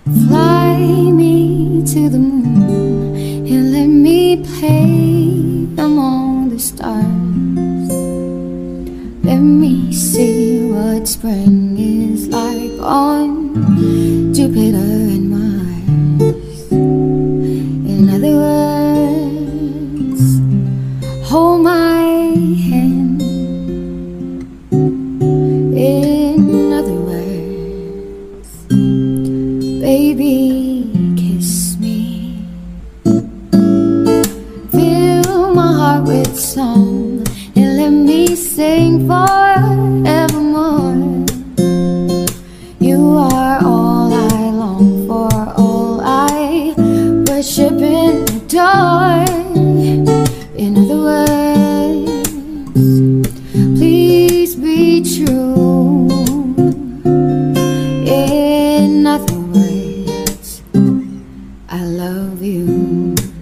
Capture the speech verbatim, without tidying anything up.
Fly me to the moon and let me play among the stars. Let me see what spring is like on Jupiter and Mars. In other words, hold my hand. In other words, baby, kiss me. Fill my heart with song and let me sing forevermore. You are all I long for, all I worship and adore. In other words, please be true. In other words, I love you.